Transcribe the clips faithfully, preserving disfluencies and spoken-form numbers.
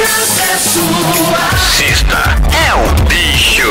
confiança é sua. Sexta é o bicho.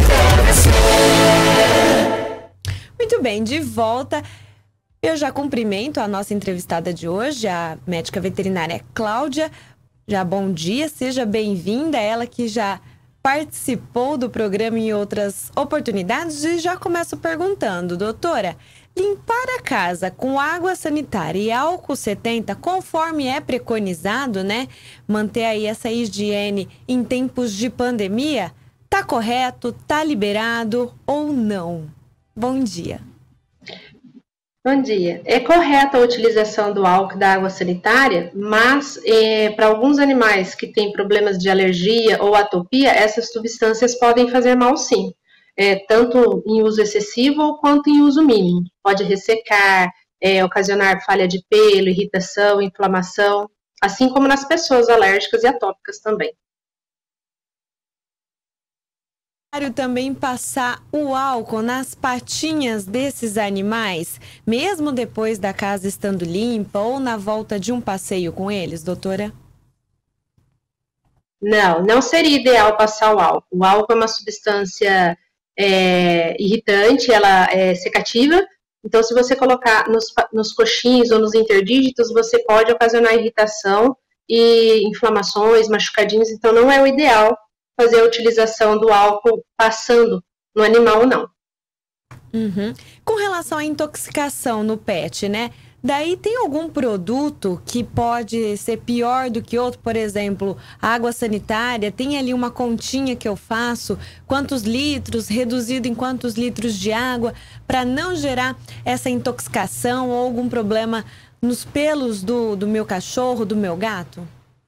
Muito bem, de volta. Eu já cumprimento a nossa entrevistada de hoje, a médica veterinária Cláudia. Já bom dia, seja bem-vinda. Ela que já participou do programa em outras oportunidades e já começo perguntando, doutora, limpar a casa com água sanitária e álcool setenta, conforme é preconizado, né? Manter aí essa higiene em tempos de pandemia, tá correto, tá liberado ou não? Bom dia. Bom dia. É correta a utilização do álcool e da água sanitária, mas é, para alguns animais que têm problemas de alergia ou atopia, essas substâncias podem fazer mal sim, é, tanto em uso excessivo quanto em uso mínimo. Pode ressecar, é, ocasionar falha de pelo, irritação, inflamação, assim como nas pessoas alérgicas e atópicas também. Também passar o álcool nas patinhas desses animais, mesmo depois da casa estando limpa ou na volta de um passeio com eles, doutora? Não, não seria ideal passar o álcool. O álcool é uma substância é, irritante, ela é secativa, então se você colocar nos, nos coxins ou nos interdígitos, você pode ocasionar irritação e inflamações, machucadinhos, então não é o ideal fazer a utilização do álcool passando no animal, não. Uhum. Com relação à intoxicação no pet, né? Daí tem algum produto que pode ser pior do que outro? Por exemplo, água sanitária, tem ali uma continha que eu faço, quantos litros, reduzido em quantos litros de água, para não gerar essa intoxicação ou algum problema nos pelos do, do meu cachorro, do meu gato?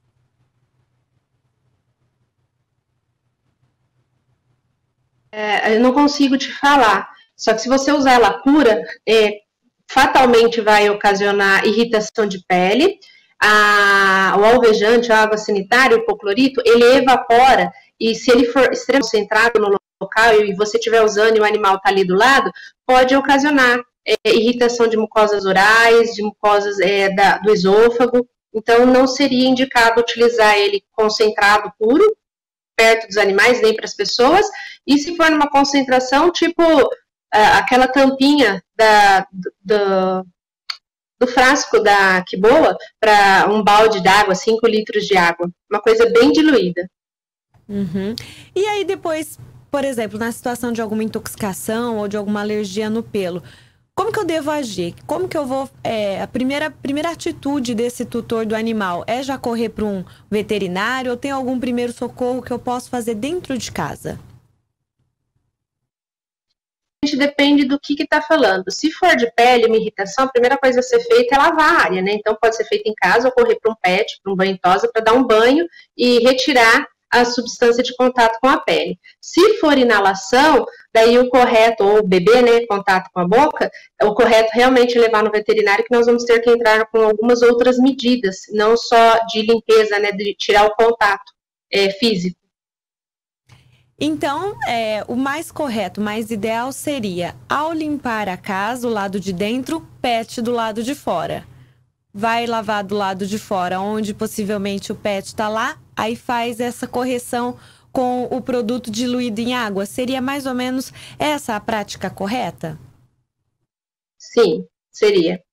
É, eu não consigo te falar, só que se você usar ela pura, é, fatalmente vai ocasionar irritação de pele. A, o alvejante, a água sanitária, o hipoclorito, ele evapora, e se ele for extremamente concentrado no local e você estiver usando e o animal está ali do lado, pode ocasionar é, irritação de mucosas orais, de mucosas é, da, do esôfago. Então não seria indicado utilizar ele concentrado puro perto dos animais, nem para as pessoas, e se for numa concentração, tipo uh, aquela tampinha da, do, do frasco da Quiboa para um balde d'água, cinco litros de água, uma coisa bem diluída. Uhum. E aí depois, por exemplo, na situação de alguma intoxicação ou de alguma alergia no pelo, como que eu devo agir? Como que eu vou... É, a primeira, primeira atitude desse tutor do animal é já correr para um veterinário ou tem algum primeiro socorro que eu posso fazer dentro de casa? A gente depende do que está falando. Se for de pele, uma irritação, a primeira coisa a ser feita é lavar a área, né? Então pode ser feito em casa ou correr para um pet, para um banho tosa, para dar um banho e retirar a substância de contato com a pele. Se for inalação, daí o correto, ou o bebê, né, contato com a boca, o correto realmente é levar no veterinário, que nós vamos ter que entrar com algumas outras medidas, não só de limpeza, né, de tirar o contato é, físico. Então, é, o mais correto, o mais ideal seria, ao limpar a casa, o lado de dentro, pet do lado de fora. Vai lavar do lado de fora, onde possivelmente o pet está lá, aí faz essa correção com o produto diluído em água. Seria mais ou menos essa a prática correta? Sim, seria.